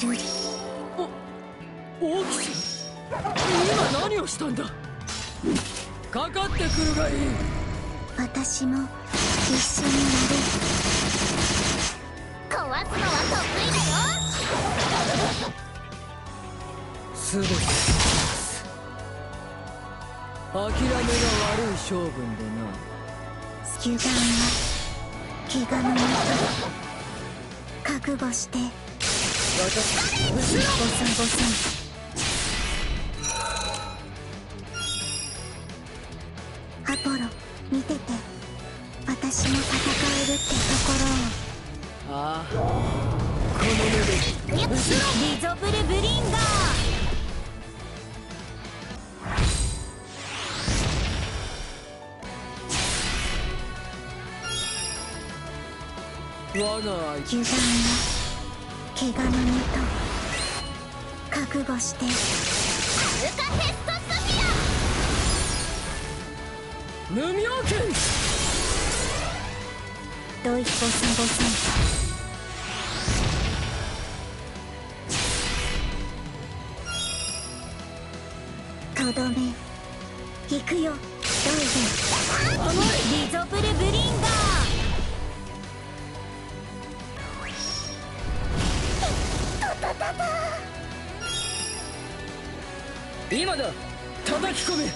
るり。 大吉、今何をしたんだ。かかってくるがいい。 私も一緒にやる。 壊すのは得意だよ。 すべて諦めが悪い性分でな。 油断は怪我のもと。覚悟して。 私、後ろ。 ボサボサ。アポロ見てて。私も戦えるってところを。 ああ、この目で後ろ。 リゾブルブリンガー。 我が愛。 油断は怪我のもと。覚悟して。 アルカヘストスフィア。 無妙剣。 ドイボサボサ。とどめ行くよ。どい甘い。 リゾブルブリンガー。 今だ、叩き込め。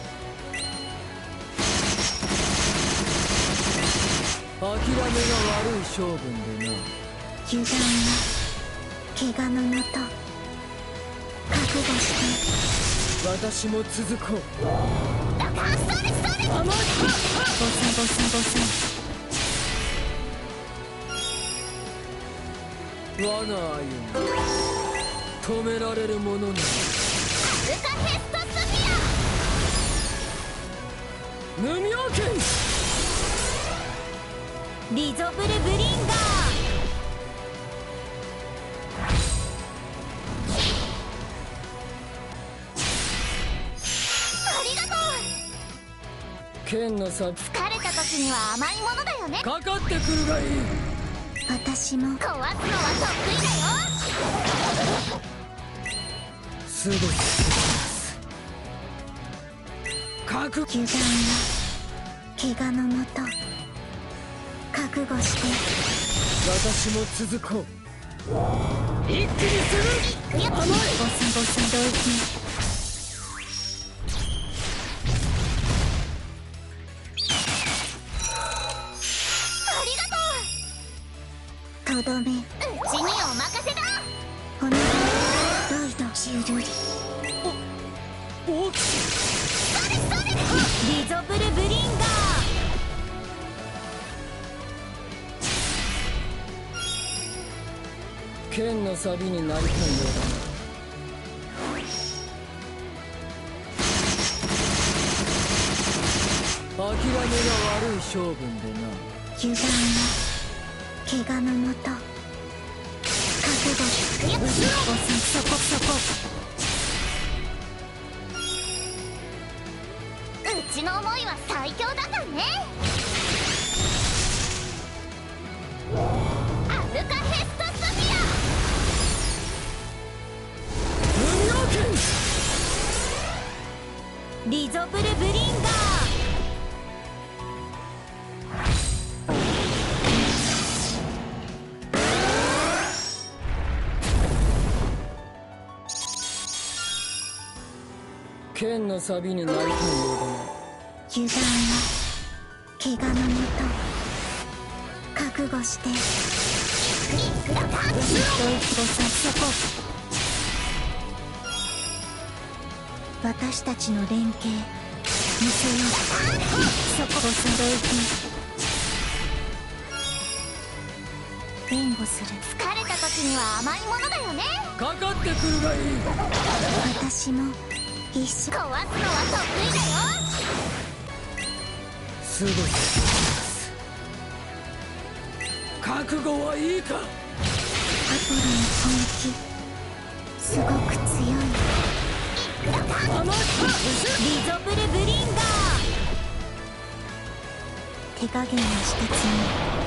諦めが悪い性分でな。 油断は怪我のもと。覚悟して。 私も続こう。 甘い。 ボサボサボサ。 我が愛を止められるものなら。 アルカヘストスフィア。 無妙剣。 リゾブルブリンガー。ありがとう。 剣の先。 疲れた時には甘いものだよね。 かかってくるがいい。 私も壊すのは得意だよ。 すべて覚悟。 油断は怪我のもと。覚悟して。 私も続こう。一気にする。甘い。 ボサボサ同期。とどめ。 うちにお任せだ。 お願い。ロイドシュルリ。 大きい。 リゾブルブリンガー。 剣の錆になりたいようだな。諦めが悪い性分でな。 油断は怪我のもと。覚悟して。ボサそこそこ。 うちの思いは最強だからね。アルカヘストスフィア。 無妙剣。 リゾブルブリンガー。 剣の錆になりたいようだな。 油断は怪我のもと。覚悟して。ドイボサそこ。私たちの連携見せよう。そこボサドイキ。援護する。 疲れた時には甘いものだよね。 かかってくるがいい。 私も一緒。 壊すのは得意だよ。 すべて覚悟はいいか。 アポロの本気すごく強い。 甘い。 リゾブルブリンガー。 手加減はしたつもり。